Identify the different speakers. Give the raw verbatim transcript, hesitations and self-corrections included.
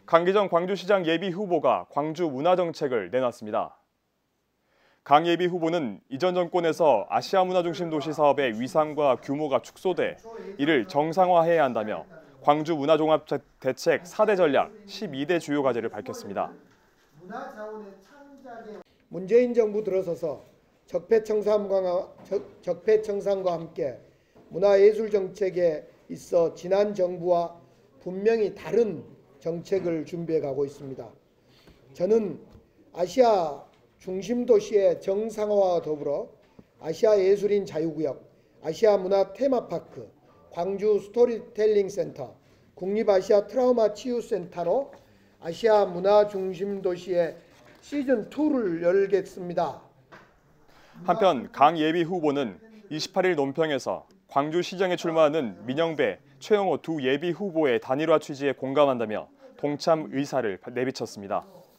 Speaker 1: 강기정 광주시장 예비 후보가 광주 문화정책을 내놨습니다. 강 예비 후보는 이전 정권에서 아시아 문화중심 도시 사업의 위상과 규모가 축소돼 이를 정상화해야 한다며 광주 문화종합대책 사 대 전략 십이 대 주요 과제를 밝혔습니다.
Speaker 2: 문재인 정부 들어서서 적폐청산과, 적폐청산과 함께 문화예술 정책에 있어 지난 정부와 분명히 다른 정책을 준비해 가고 있습니다. 저는 아시아 중심 도시의 정상화와 더불어 아시아 예술인 자유구역, 아시아 문화 테마파크, 광주 스토리텔링 센터, 국립아시아 트라우마 치유센터로 아시아 문화 중심 도시의 시즌 이를 열겠습니다.
Speaker 1: 한편 강 예비 후보는 이십팔 일 논평에서 광주시장에 출마하는 민영배, 최영호 두 예비 후보의 단일화 취지에 공감한다며 동참 의사를 내비쳤습니다.